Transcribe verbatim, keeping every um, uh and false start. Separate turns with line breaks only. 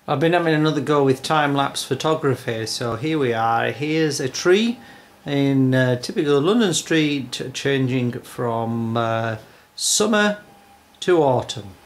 I've been having another go with time-lapse photography, so here we are. Here's a tree in uh, typical London street changing from uh, summer to autumn.